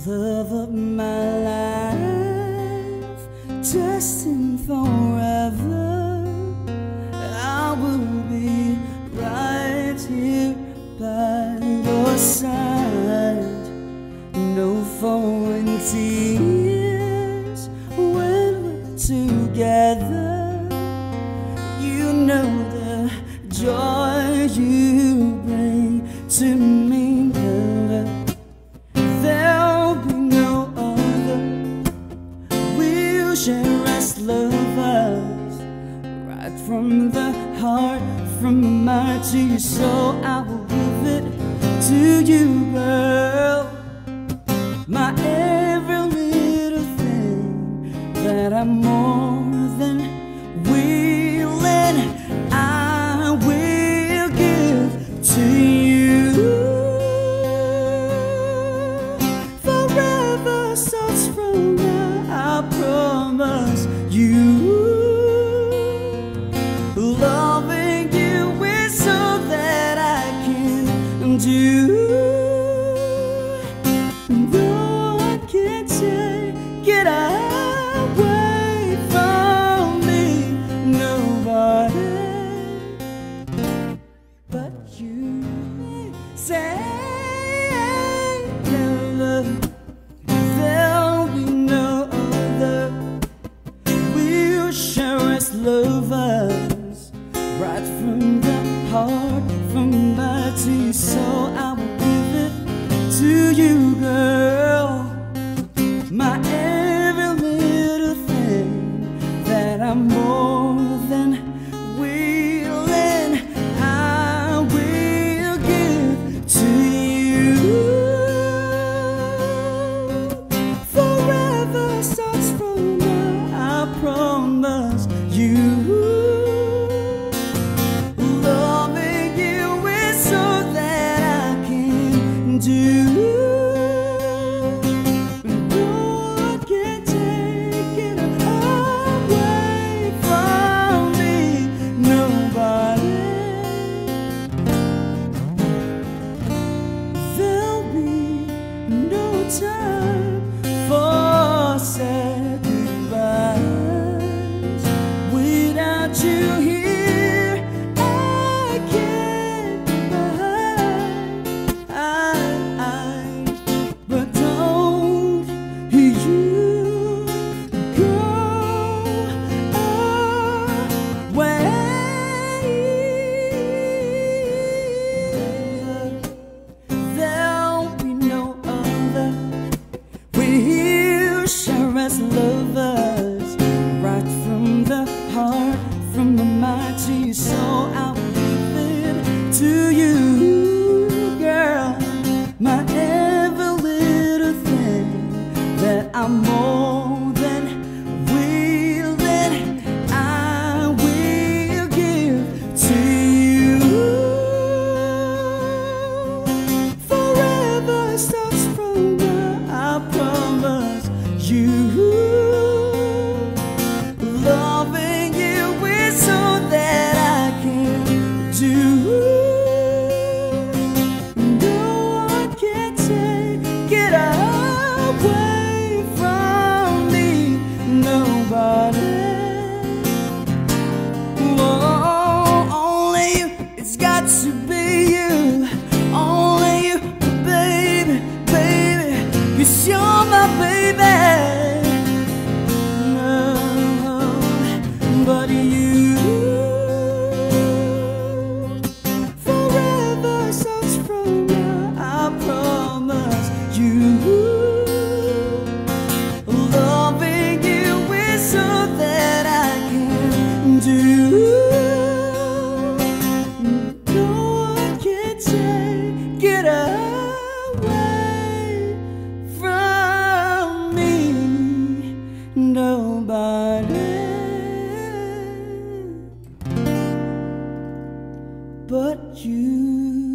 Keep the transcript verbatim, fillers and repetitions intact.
love of my life, destined forever. I will be right here by your side. No falling tears when we're together. You know the joy you bring to me, lover. There'll be no other. We'll share as lovers, right from the heart, from the mind to your soul. I will give it to you, girl. My every little thing that I'm more than willing, I will give to you. Forever starts from now, I promise you. Loving you is all that I can do. Though I can't take it away from me, nobody but you. Say never, there'll be no other. We'll share as lovers, right from the heart, from the mind to your soul. I will give it to you, girl. My every little thing that I'm more than willing, I will give to you. Forever starts from now, I promise you. Loving you is all that I can do. Time for sad goodbyes. Without you here, I can't buy. I, I, but don't you go away. There'll be no other. We'll share as lovers, right from the heart, from the mind to your soul. I will give it to you, girl. My every little thing that I'm more than willing, I will give to you. Forever starts from now, I promise you. Loving you is all that I can do. No one can take it away from me, nobody. Oh, only you, it's got to be you. Only you, baby, baby, 'cause you're my baby. But you, forever starts from now, I promise you. Loving you is all that I can do. No one can take it away from me, nobody but you.